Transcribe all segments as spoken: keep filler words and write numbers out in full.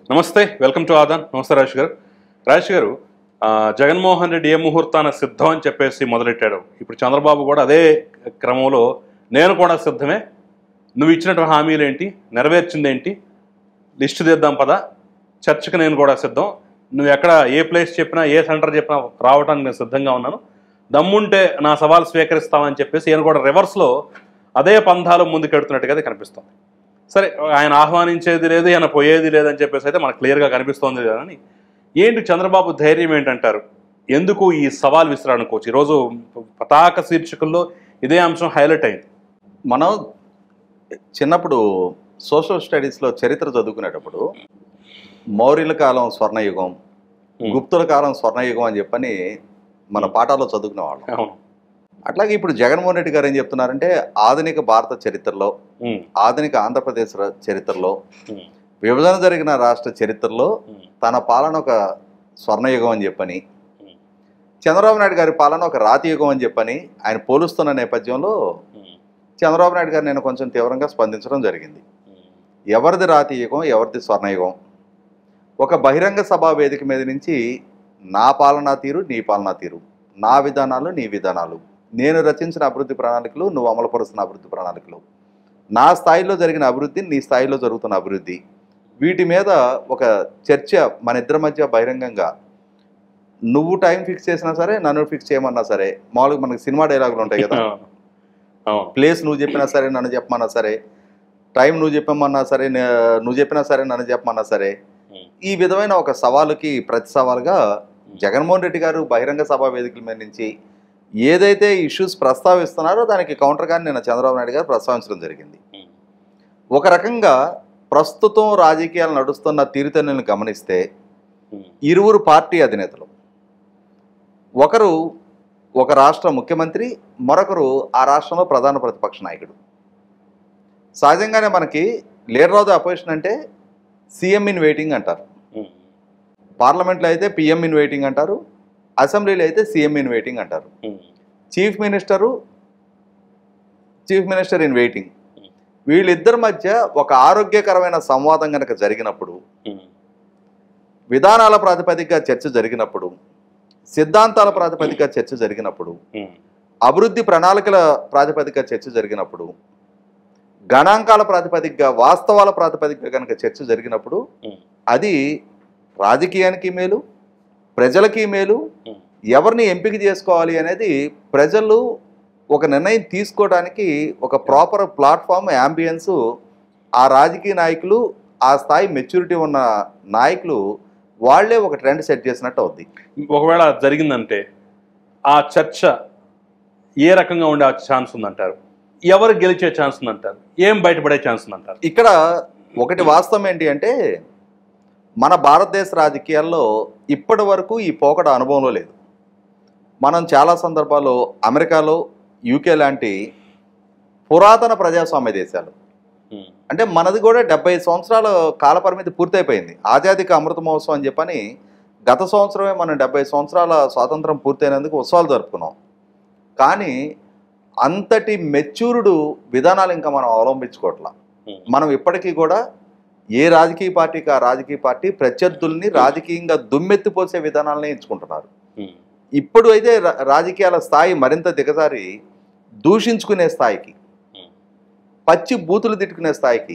నమస్తే, welcome to Aadan. నమస్తే రాజేష్ గారు. రాజేష్ గారు, జగన్మోహన్ రెడ్డి ఏ ముహూర్తాన సిద్ధం అని చెప్పేసి మొదలెట్టాడు. ఇప్పుడు చంద్రబాబు కూడా అదే క్రమంలో నేను కూడా సిద్ధమే, నువ్వు ఇచ్చినటువంటి హామీలు ఏంటి, నెరవేర్చింది ఏంటి, లిస్టు తీద్దాం పదా, చర్చకు నేను కూడా సిద్ధం, నువ్వు ఎక్కడ ఏ ప్లేస్ చెప్పినా ఏ సెంటర్ చెప్పినా రావడానికి నేను సిద్ధంగా ఉన్నాను, దమ్ముంటే నా సవాల్ స్వీకరిస్తామని చెప్పేసి ఈయన కూడా రివర్స్లో అదే పంధాలు ముందుకెడుతున్నట్టుగా కనిపిస్తుంది. సరే, ఆయన ఆహ్వానించేది లేదు, ఆయన పోయేది లేదని చెప్పేసి అయితే మనకు క్లియర్గా కనిపిస్తోంది కానీ ఏంటి చంద్రబాబు ధైర్యం ఏంటంటారు? ఎందుకు ఈ సవాల్ విసిరానుకోవచ్చు? ఈరోజు పతాక శీర్షికల్లో ఇదే అంశం హైలైట్ అయింది. మనం చిన్నప్పుడు సోషల్ స్టడీస్లో చరిత్ర చదువుకునేటప్పుడు మౌర్యుల కాలం స్వర్ణయుగం, గుప్తుల కాలం స్వర్ణయుగం అని చెప్పని మన పాఠాల్లో చదువుకునే వాళ్ళం. అవును. అట్లాగే ఇప్పుడు జగన్మోహన్ రెడ్డి గారు ఏం చెప్తున్నారంటే ఆధునిక భారత చరిత్రలో, ఆధునిక ఆంధ్రప్రదేశ్ చరిత్రలో, విభజన జరిగిన రాష్ట్ర చరిత్రలో తన పాలన ఒక స్వర్ణయుగం అని చెప్పని, చంద్రబాబు నాయుడు గారి పాలన ఒక రాతియుగం అని చెప్పని ఆయన పోలుస్తున్న నేపథ్యంలో చంద్రబాబు నాయుడు గారు నేను కొంచెం తీవ్రంగా స్పందించడం జరిగింది. ఎవరిది రాతియుగం, ఎవరిది స్వర్ణయుగం? ఒక బహిరంగ సభా వేదిక మీద నుంచి నా పాలనా తీరు, నీ పాలనా తీరు, నా విధానాలు, నీ విధానాలు, నేను రచించిన అభివృద్ధి ప్రణాళికలు, నువ్వు అమలుపరుస్తున్న అభివృద్ధి ప్రణాళికలు, నా స్థాయిలో జరిగిన అభివృద్ధి, నీ స్థాయిలో జరుగుతున్న అభివృద్ధి, వీటి మీద ఒక చర్చ మన ఇద్దరి మధ్య బహిరంగంగా, నువ్వు టైం ఫిక్స్ చేసినా సరే, నన్ను ఫిక్స్ చేయమన్నా సరే, మామూలుగా మనకి సినిమా డైలాగులు ఉంటాయి కదా, ప్లేస్ నువ్వు చెప్పినా సరే, నన్ను చెప్పమన్నా సరే, టైం నువ్వు చెప్పమన్నా సరే, నువ్వు చెప్పినా సరే, నన్ను చెప్పమన్నా సరే, ఈ విధమైన ఒక సవాలుకి ప్రతి సవాలుగా జగన్మోహన్ రెడ్డి గారు బహిరంగ సభా వేదికల మీద నుంచి ఏదైతే ఇష్యూస్ ప్రస్తావిస్తున్నారో దానికి కౌంటర్గా నిన్న చంద్రబాబు నాయుడు గారు ప్రస్తావించడం జరిగింది. ఒక రకంగా ప్రస్తుతం రాజకీయాలు నడుస్తున్న తీరుతెన్నులను గమనిస్తే ఇరువురు పార్టీ అధినేతలు, ఒకరు ఒక రాష్ట్ర ముఖ్యమంత్రి, మరొకరు ఆ రాష్ట్రంలో ప్రధాన ప్రతిపక్ష నాయకుడు. సహజంగానే మనకి లీడర్ ఆఫ్ ది అపోజిషన్ అంటే సీఎం ఇన్ వెయిటింగ్ అంటారు, పార్లమెంట్లో అయితే పిఎం ఇన్ వెయిటింగ్ అంటారు, అసెంబ్లీలో అయితే సీఎం ఇన్ వెయిటింగ్ అంటారు. Chief minister chief minister in waiting. వీళ్ళిద్దరి మధ్య ఒక ఆరోగ్యకరమైన సంవాదం కనుక జరిగినప్పుడు, విధానాల ప్రాతిపదికగా చర్చ జరిగినప్పుడు, సిద్ధాంతాల ప్రాతిపదికగా చర్చ జరిగినప్పుడు, అభివృద్ధి ప్రణాళికల ప్రాతిపదికగా చర్చ జరిగినప్పుడు, గణాంకాల ప్రాతిపదికగా, వాస్తవాల ప్రాతిపదికగా కనుక చర్చ జరిగినప్పుడు అది రాజకీయానికి మేలు, ప్రజలకి మేలు. ఎవరిని ఎంపిక చేసుకోవాలి అనేది ప్రజలు ఒక నిర్ణయం తీసుకోవడానికి ఒక ప్రాపర్ ప్లాట్ఫామ్, యాంబియన్స్ ఆ రాజకీయ నాయకులు, ఆ స్థాయి మెచ్యూరిటీ ఉన్న నాయకులు వాళ్లే ఒక ట్రెండ్ సెట్ చేసినట్టు అవుద్ది. ఒకవేళ జరిగిందంటే ఆ చర్చ ఏ రకంగా ఉండే ఛాన్స్ ఉందంటారు? ఎవరు గెలిచే ఛాన్స్ ఉందంటారు? ఏం బయటపడే ఛాన్స్ ఉందంటారు? ఇక్కడ ఒకటి వాస్తవం ఏంటి అంటే మన భారతదేశ రాజకీయాల్లో ఇప్పటి వరకు ఈ పోకడ అనుభవంలో లేదు. మనం చాలా సందర్భాల్లో అమెరికాలో, యూకే లాంటి పురాతన ప్రజాస్వామ్య దేశాలు, అంటే మనది కూడా డెబ్బై సంవత్సరాల కాలపరిమితి పూర్తయిపోయింది. ఆజాదీకి అమృత మహోత్సవం అని చెప్పని గత సంవత్సరమే మనం డెబ్బై సంవత్సరాల స్వాతంత్రం పూర్తయినందుకు ఉత్సవాలు జరుపుకున్నాం. కానీ అంతటి మెచ్యూర్డ్ విధానాలు ఇంకా మనం అవలంబించుకోవట్లా. మనం ఇప్పటికీ కూడా ఏ రాజకీయ పార్టీకి ఆ రాజకీయ పార్టీ ప్రత్యర్థుల్ని రాజకీయంగా దుమ్మెత్తిపోసే విధానాలనే ఎంచుకుంటున్నారు. ఇప్పుడు అయితే రాజకీయాల స్థాయి మరింత దిగజారి దూషించుకునే స్థాయికి, పచ్చి బూతులు తిట్టుకునే స్థాయికి,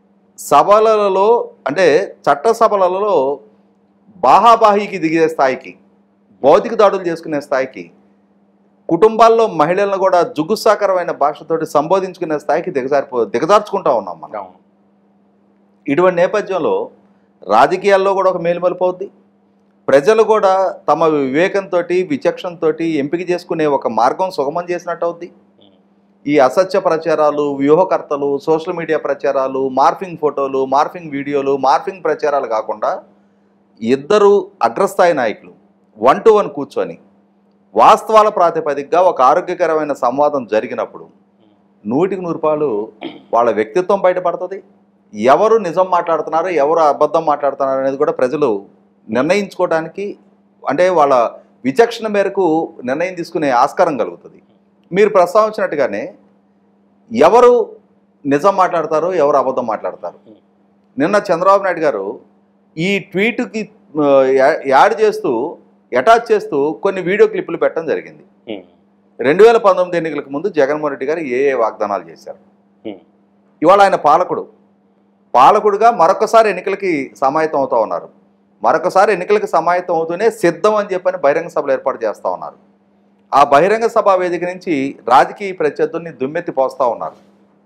సభలలో అంటే చట్టసభలలో బాహాబాహీకి దిగే స్థాయికి, భౌతిక దాడులు చేసుకునే స్థాయికి, కుటుంబాల్లో మహిళలను కూడా జుగుస్సాకరమైన భాషతోటి సంబోధించుకునే స్థాయికి దిగజారిపో దిగజార్చుకుంటా ఉన్నాం మనం. ఇటువంటి నేపథ్యంలో రాజకీయాల్లో కూడా ఒక మేలుమలిపోద్ది. ప్రజలు కూడా తమ వివేకంతో, విచక్షణతో ఎంపిక చేసుకునే ఒక మార్గం సుగమం చేసినట్టు అవుద్ది. ఈ అసత్య ప్రచారాలు, వ్యూహకర్తలు, సోషల్ మీడియా ప్రచారాలు, మార్ఫింగ్ ఫోటోలు, మార్ఫింగ్ వీడియోలు, మార్ఫింగ్ ప్రచారాలు కాకుండా ఇద్దరు అగ్రస్థాయి నాయకులు వన్ టు వన్ కూర్చొని వాస్తవాల ప్రాతిపదికగా ఒక ఆరోగ్యకరమైన సంవాదం జరిగినప్పుడు నూటికి నూరు రూపాయలు వాళ్ళ వ్యక్తిత్వం బయటపడుతుంది. ఎవరు నిజం మాట్లాడుతున్నారు, ఎవరు అబద్ధం మాట్లాడుతున్నారు అనేది కూడా ప్రజలు నిర్ణయించుకోవడానికి, అంటే వాళ్ళ విచక్షణ మేరకు నిర్ణయం తీసుకునే ఆస్కారం కలుగుతుంది. మీరు ప్రస్తావించినట్టుగానే ఎవరు నిజం మాట్లాడతారు, ఎవరు అబద్ధం మాట్లాడతారు. నిన్న చంద్రబాబు నాయుడు గారు ఈ ట్వీట్కి యాడ్ చేస్తూ అటాచ్ చేస్తూ కొన్ని వీడియో క్లిప్పులు పెట్టడం జరిగింది. రెండు వేల పంతొమ్మిది ఎన్నికలకు ముందు జగన్మోహన్ రెడ్డి గారు ఏ ఏ వాగ్దానాలు చేశారు. ఇవాళ ఆయన పాలకుడు పాలకుడుగా మరొకసారి ఎన్నికలకి సమాయత్తం అవుతూ ఉన్నారు. మరొకసారి ఎన్నికలకి సమాయత్తం అవుతూనే సిద్ధం అని చెప్పని బహిరంగ సభలు ఏర్పాటు చేస్తూ ఉన్నారు. ఆ బహిరంగ సభ వేదిక నుంచి రాజకీయ ప్రత్యర్థుల్ని దుమ్మెత్తి పోస్తూ ఉన్నారు.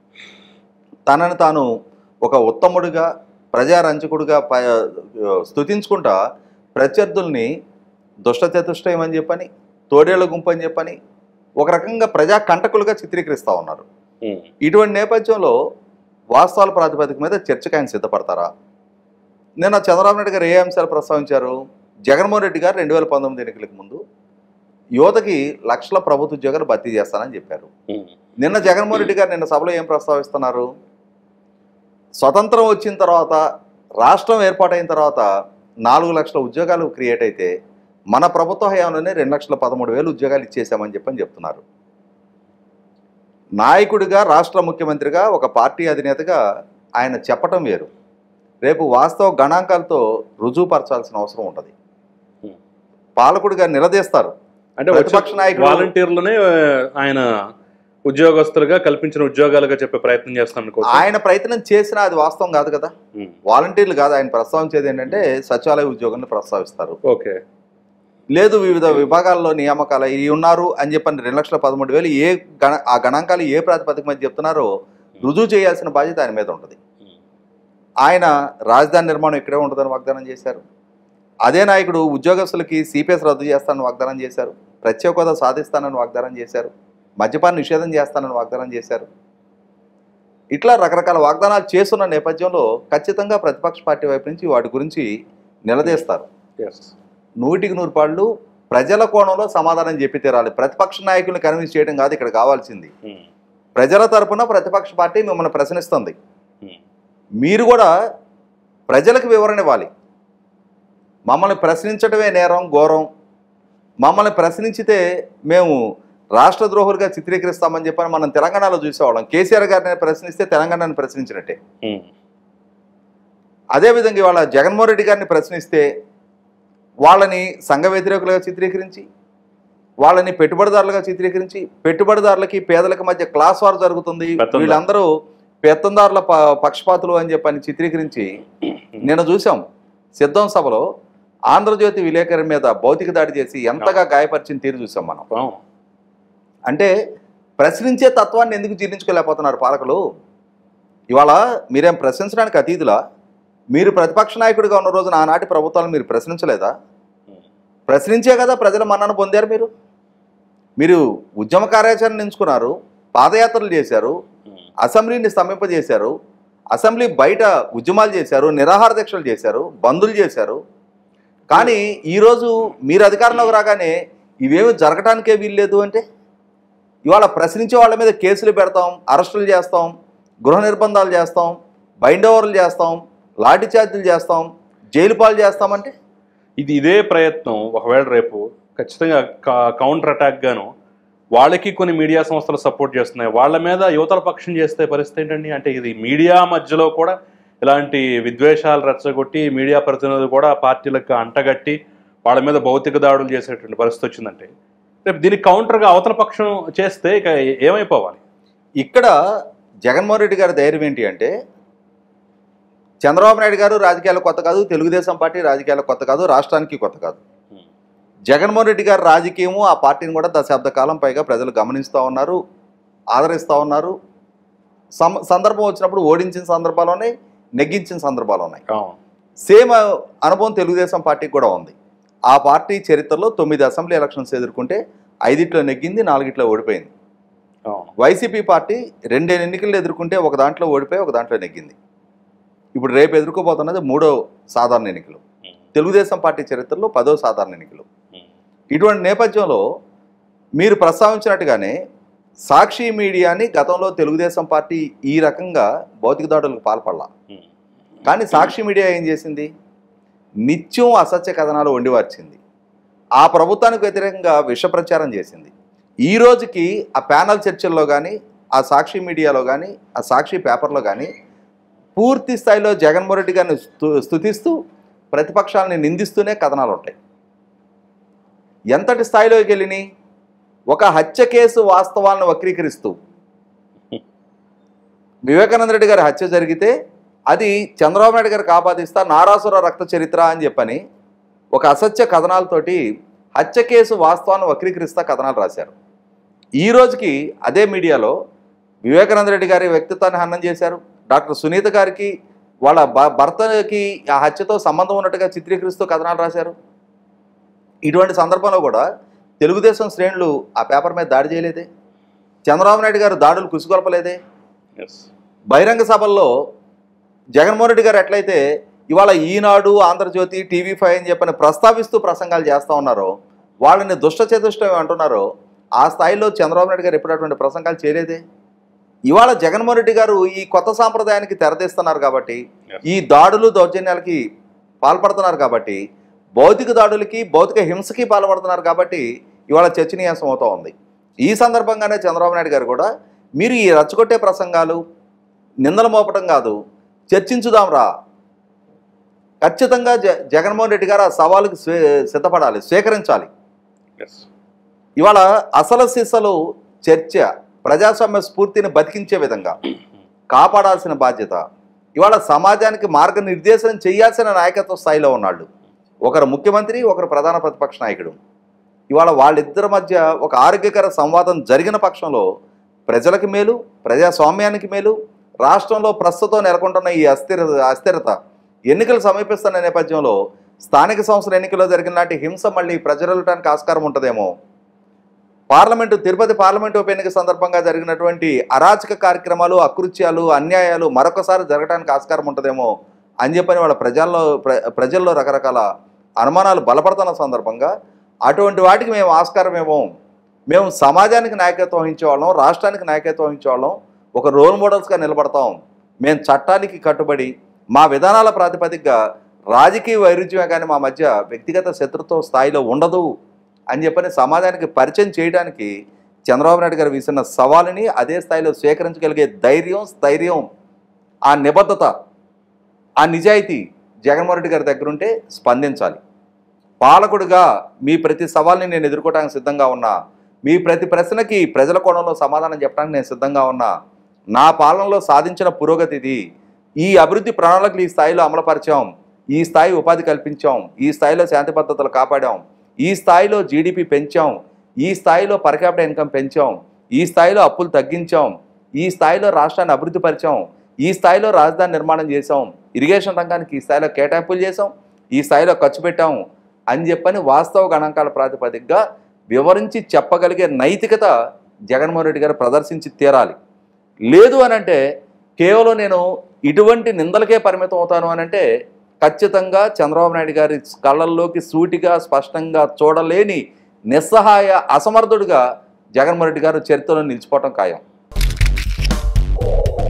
తనను తాను ఒక ఉత్తముడుగా ప్రజారంజకుడుగా స్తుతించుకుంటా ప్రత్యర్థుల్ని దుష్టచతుష్టయం అని చెప్పని తోడేళ్ల గుంపు అని చెప్పని ఒక రకంగా ప్రజా కంటకులుగా చిత్రీకరిస్తూ ఉన్నారు. ఇటువంటి నేపథ్యంలో వాస్తవాల ప్రాతిపదిక మీద చర్చకు ఆయన సిద్ధపడతారా? నిన్న చంద్రబాబు నాయుడు గారు ఏ అంశాలు ప్రస్తావించారు? జగన్మోహన్ రెడ్డి గారు రెండు వేల పంతొమ్మిది ఎన్నికలకు ముందు యువతకి లక్షల ప్రభుత్వ ఉద్యోగాలు భర్తీ చేస్తానని చెప్పారు. నిన్న జగన్మోహన్ రెడ్డి గారు నిన్న సభలో ఏం ప్రస్తావిస్తున్నారు? స్వతంత్రం వచ్చిన తర్వాత రాష్ట్రం ఏర్పాటైన తర్వాత నాలుగు లక్షల ఉద్యోగాలు క్రియేట్ అయితే మన ప్రభుత్వ హయాంలోనే రెండు లక్షల పదమూడు వేలు ఉద్యోగాలు ఇచ్చేసామని చెప్పని చెప్తున్నారు. నాయకుడిగా రాష్ట్ర ముఖ్యమంత్రిగా ఒక పార్టీ అధినేతగా ఆయన చెప్పటం వేరు, రేపు వాస్తవ గణాంకాలతో రుజువుపరచాల్సిన అవసరం ఉంటుంది. పాలకుడిగా నిలదీస్తారు. అంటే ప్రతిపక్ష నాయకుడు వాలంటీర్లనే ఆయన ఉద్యోగస్తులుగా కల్పించిన ఉద్యోగాలుగా చెప్పే ప్రయత్నం చేస్తాను. ఆయన ప్రయత్నం చేసినా అది వాస్తవం కాదు కదా. వాలంటీర్లు కాదు ఆయన ప్రస్తావించేది ఏంటంటే సచివాలయ ఉద్యోగాన్ని ప్రస్తావిస్తారు. ఓకే, లేదు వివిధ విభాగాల్లో నియామకాలు ఇవి ఉన్నారు అని చెప్పని రెండు లక్షల పదమూడు వేలు ఏ గణ ఆ గణాంకాలు ఏ ప్రాతిపదిక మీద చెప్తున్నారో రుజువు చేయాల్సిన బాధ్యత ఆయన మీద ఉంటుంది. ఆయన రాజధాని నిర్మాణం ఇక్కడే ఉంటుందని వాగ్దానం చేశారు. అదే నాయకుడు ఉద్యోగస్తులకి సిపిఎస్ రద్దు చేస్తానని వాగ్దానం చేశారు. ప్రత్యేక హోదా సాధిస్తానని వాగ్దానం చేశారు. మద్యపాన నిషేధం చేస్తానని వాగ్దానం చేశారు. ఇట్లా రకరకాల వాగ్దానాలు చేస్తున్న నేపథ్యంలో ఖచ్చితంగా ప్రతిపక్ష పార్టీ వైపు నుంచి వాటి గురించి నిలదీస్తారు. నూటికి నూరు పాళ్ళు ప్రజల కోణంలో సమాధానం చెప్పి తీరాలి. ప్రతిపక్ష నాయకులను కన్విన్స్ చేయడం కాదు ఇక్కడ కావాల్సింది. ప్రజల తరపున ప్రతిపక్ష పార్టీ మిమ్మల్ని ప్రశ్నిస్తుంది. మీరు కూడా ప్రజలకు వివరణ ఇవ్వాలి. మమ్మల్ని ప్రశ్నించడమే నేరం ఘోరం, మమ్మల్ని ప్రశ్నించితే మేము రాష్ట్ర ద్రోహులుగా చిత్రీకరిస్తామని చెప్పని మనం తెలంగాణలో చూసేవాళ్ళం. కేసీఆర్ గారిని ప్రశ్నిస్తే తెలంగాణని ప్రశ్నించినట్టే. అదేవిధంగా ఇవాళ జగన్మోహన్ రెడ్డి గారిని ప్రశ్నిస్తే వాళ్ళని సంఘ వ్యతిరేకులుగా చిత్రీకరించి, వాళ్ళని పెట్టుబడిదారులుగా చిత్రీకరించి, పెట్టుబడిదారులకి పేదలకి మధ్య క్లాస్ వార్ జరుగుతుంది, వీళ్ళందరూ పెత్తందారుల పక్షపాతులు అని చెప్పని చిత్రీకరించి నిన్న చూసాం సిద్ధం సభలో ఆంధ్రజ్యోతి విలేకరి మీద భౌతిక దాడి చేసి ఎంతగా గాయపరిచిన తీరు చూసాం మనం. అంటే ప్రశ్నించే తత్వాన్ని ఎందుకు జీర్ణించుకోలేకపోతున్నారు పాలకులు? ఇవాళ మీరేం ప్రశ్నించడానికి అతీతులా? మీరు ప్రతిపక్ష నాయకుడిగా ఉన్న రోజున ఆనాటి ప్రభుత్వాలను మీరు ప్రశ్నించలేదా? ప్రశ్నించే కదా ప్రజల మన్నన పొందారు. మీరు మీరు ఉద్యమ కార్యాచరణ ఎంచుకున్నారు, పాదయాత్రలు చేశారు, అసెంబ్లీని స్తంభింపజేశారు, అసెంబ్లీ బయట ఉద్యమాలు చేశారు, నిరాహార దీక్షలు చేశారు, బందులు చేశారు. కానీ ఈరోజు మీరు అధికారంలోకి రాగానే ఇవేమి జరగటానికే వీల్లేదు అంటే ఇవాళ ప్రశ్నించే వాళ్ళ మీద కేసులు పెడతాం, అరెస్టులు చేస్తాం, గృహ నిర్బంధాలు చేస్తాం, బైండ్ ఓవర్లు చేస్తాం, లాఠీ చార్జీలు చేస్తాం, జైలు పాలు చేస్తామంటే ఇది ఇదే ప్రయత్నం ఒకవేళ రేపు ఖచ్చితంగా కౌంటర్ అటాక్ గాను వాళ్ళకి కొన్ని మీడియా సంస్థలు సపోర్ట్ చేస్తున్నాయి, వాళ్ళ మీద యువతల పక్షం చేస్తే పరిస్థితి ఏంటండి? అంటే ఇది మీడియా మధ్యలో కూడా ఇలాంటి విద్వేషాలు రెచ్చగొట్టి మీడియా ప్రతినిధులు కూడా పార్టీలకు అంటగట్టి వాళ్ళ మీద భౌతిక దాడులు చేసేటువంటి పరిస్థితి వచ్చిందంటే రేపు దీనికి కౌంటర్గా అవతల పక్షం చేస్తే ఇక ఏమైపోవాలి? ఇక్కడ జగన్మోహన్ రెడ్డి గారి ధైర్యం ఏంటి అంటే చంద్రబాబు నాయుడు గారు రాజకీయాలు కొత్త కాదు, తెలుగుదేశం పార్టీ రాజకీయాలు కొత్త కాదు, రాష్ట్రానికి కొత్త కాదు. జగన్మోహన్ రెడ్డి గారి రాజకీయము ఆ పార్టీని కూడా దశాబ్ద కాలం పైగా ప్రజలు గమనిస్తూ ఉన్నారు, ఆదరిస్తూ ఉన్నారు. సందర్భం వచ్చినప్పుడు ఓడించిన సందర్భాలు ఉన్నాయి, నెగ్గించిన సందర్భాలు ఉన్నాయి. సేమ్ అనుభవం తెలుగుదేశం పార్టీకి కూడా ఉంది. ఆ పార్టీ చరిత్రలో తొమ్మిది అసెంబ్లీ ఎలక్షన్స్ ఎదుర్కొంటే ఐదిట్లో నెగ్గింది, నాలుగిట్లో ఓడిపోయింది. వైసీపీ పార్టీ రెండు ఎన్నికలు ఎదుర్కొంటే ఒక దాంట్లో ఓడిపోయి ఒక దాంట్లో నెగ్గింది. ఇప్పుడు రేపు ఎదుర్కోబోతున్నది మూడో సాధారణ ఎన్నికలు, తెలుగుదేశం పార్టీ చరిత్రలో పదో సాధారణ ఎన్నికలు. ఇటువంటి నేపథ్యంలో మీరు ప్రస్తావించినట్టుగానే సాక్షి మీడియాని గతంలో తెలుగుదేశం పార్టీ ఈ రకంగా భౌతిక దాడులకు పాల్పడలా. కానీ సాక్షి మీడియా ఏం చేసింది? నిత్యం అసత్య కథనాలు వండివార్చింది, ఆ ప్రభుత్వానికి వ్యతిరేకంగా విష ప్రచారం చేసింది. ఈ రోజుకి ఆ ప్యానల్ చర్చల్లో కానీ, ఆ సాక్షి మీడియాలో కానీ, ఆ సాక్షి పేపర్లో కానీ పూర్తి స్థాయిలో జగన్మోహన్ రెడ్డి గారిని స్తుతిస్తూ ప్రతిపక్షాలని నిందిస్తూనే కథనాలు ఉంటాయి. ఎంతటి స్థాయిలోకి వెళ్ళినాయి? ఒక హత్య కేసు వాస్తవాలను వక్రీకరిస్తూ వివేకానంద రెడ్డి గారి హత్య జరిగితే అది చంద్రబాబు నాయుడు గారికి ఆపాదిస్తా నారాసుర రక్త చరిత్ర అని చెప్పని ఒక అసత్య కథనాలతోటి హత్య కేసు వాస్తవాన్ని వక్రీకరిస్తా కథనాలు రాశారు. ఈ రోజుకి అదే మీడియాలో వివేకానంద రెడ్డి గారి వ్యక్తిత్వాన్ని హననం చేశారు. డాక్టర్ సునీత గారికి వాళ్ళ భర్తకి ఆ హత్యతో సంబంధం ఉన్నట్టుగా చిత్రీకరిస్తూ కథనాలు రాశారు. ఇటువంటి సందర్భంలో కూడా తెలుగుదేశం శ్రేణులు ఆ పేపర్ మీద దాడి చేయలేదే, చంద్రబాబు నాయుడు గారు దాడులు కుసుగొల్పలేదే. బహిరంగ సభల్లో జగన్మోహన్ రెడ్డి గారు ఎట్లయితే ఇవాళ ఈనాడు, ఆంధ్రజ్యోతి, టీవీ ఫైవ్ అని చెప్పని ప్రస్తావిస్తూ ప్రసంగాలు చేస్తూ ఉన్నారో, వాళ్ళని దుష్ట చతుష్టం అంటున్నారో, ఆ స్థాయిలో చంద్రబాబు నాయుడు గారు ఎప్పుడు అటువంటి ప్రసంగాలు చేయలేదే. ఇవాళ జగన్మోహన్ రెడ్డి గారు ఈ కొత్త సాంప్రదాయానికి తెరదీస్తున్నారు కాబట్టి, ఈ దాడులు దౌర్జన్యాలకి పాల్పడుతున్నారు కాబట్టి, భౌతిక దాడులకి భౌతిక హింసకి పాల్పడుతున్నారు కాబట్టి ఇవాళ చర్చనీయాంశం అవుతూ ఉంది. ఈ సందర్భంగానే చంద్రబాబు నాయుడు గారు కూడా మీరు ఈ రచ్చగొట్టే ప్రసంగాలు నిందలు మోపటం కాదు, చర్చించుదాం రా, ఖచ్చితంగా జ జగన్మోహన్ రెడ్డి గారు ఆ సవాలుకి స్వీ సిద్ధపడాలి, స్వీకరించాలి. ఇవాళ అసలు సిసలు చర్చ ప్రజాస్వామ్య స్ఫూర్తిని బతికించే విధంగా కాపాడాల్సిన బాధ్యత ఇవాళ సమాజానికి మార్గనిర్దేశం చేయాల్సిన నాయకత్వ స్థాయిలో ఉన్నాళ్ళు. ఒకరు ముఖ్యమంత్రి, ఒకరు ప్రధాన ప్రతిపక్ష నాయకుడు. ఇవాళ వాళ్ళిద్దరి మధ్య ఒక ఆరోగ్యకర సంవాదం జరిగిన పక్షంలో ప్రజలకు మేలు, ప్రజాస్వామ్యానికి మేలు, రాష్ట్రంలో ప్రస్తుతం నెలకొంటున్న ఈ అస్థిర అస్థిరత ఎన్నికలు సమీపిస్తున్న నేపథ్యంలో స్థానిక సంస్థల ఎన్నికల్లో జరిగిన నాటి హింస మళ్ళీ ప్రజలటానికి ఆస్కారం ఉంటుందేమో. పార్లమెంటు తిరుపతి పార్లమెంటు ఉప ఎన్నిక సందర్భంగా జరిగినటువంటి అరాచక కార్యక్రమాలు, అకృత్యాలు, అన్యాయాలు మరొకసారి జరగడానికి ఆస్కారం ఉంటుందేమో అని చెప్పని వాళ్ళ ప్రజల్లో ప్రజల్లో రకరకాల అనుమానాలు బలపడుతున్న సందర్భంగా అటువంటి వాటికి మేము ఆస్కారమేమో, మేము సమాజానికి నాయకత్వం వహించేవాళ్ళం, రాష్ట్రానికి నాయకత్వం వహించేవాళ్ళం, ఒక రోల్ మోడల్స్గా నిలబడతాం, మేము చట్టానికి కట్టుబడి మా విధానాల ప్రాతిపదికగా రాజకీయ వైరుధ్యమే కానీ మా మధ్య వ్యక్తిగత శత్రుత్వ స్థాయిలో ఉండదు అని చెప్పని సమాజానికి పరిచయం చేయడానికి చంద్రబాబు నాయుడు గారు వీసిన సవాలుని అదే స్థాయిలో స్వీకరించగలిగే ధైర్యం, స్థైర్యం, ఆ నిబద్ధత, ఆ నిజాయితీ జగన్మోహన్ రెడ్డి గారి దగ్గరుంటే స్పందించాలి. పాలకుడిగా మీ ప్రతి సవాల్ని నేను ఎదుర్కోవడానికి సిద్ధంగా ఉన్నా, మీ ప్రతి ప్రశ్నకి ప్రజల కోణంలో సమాధానం చెప్పడానికి నేను సిద్ధంగా ఉన్నా, నా పాలనలో సాధించిన పురోగతి ఇది, ఈ అభివృద్ధి ప్రణాళికలు ఈ స్థాయిలో అమలుపరిచాం, ఈ స్థాయి ఉపాధి కల్పించాం, ఈ స్థాయిలో శాంతి భద్రతలు కాపాడాం, ఈ స్థాయిలో జీడిపి పెంచాం, ఈ స్థాయిలో పర్ క్యాపిటల్ ఇన్కమ్ పెంచాం, ఈ స్థాయిలో అప్పులు తగ్గించాం, ఈ స్థాయిలో రాష్ట్రాన్ని అభివృద్ధి పరిచాం, ఈ స్థాయిలో రాజధాని నిర్మాణం చేసాం, ఇరిగేషన్ రంగానికి ఈ స్థాయిలో కేటాయింపులు చేసాం, ఈ స్థాయిలో ఖర్చు పెట్టాం అని చెప్పని వాస్తవ గణాంకాల ప్రాతిపదికగా వివరించి చెప్పగలిగే నైతికత జగన్మోహన్ రెడ్డి గారు ప్రదర్శించి తీరాలి. లేదు అనంటే కేవలం నేను ఇటువంటి నిందలకే పరిమితం అవుతాను అనంటే ఖచ్చితంగా చంద్రబాబు నాయుడు గారి కళ్ళల్లోకి సూటిగా స్పష్టంగా చూడలేని నిస్సహాయ అసమర్థుడిగా జగన్మోహన్ రెడ్డి గారు చరిత్రలో నిలిచిపోవటం ఖాయం.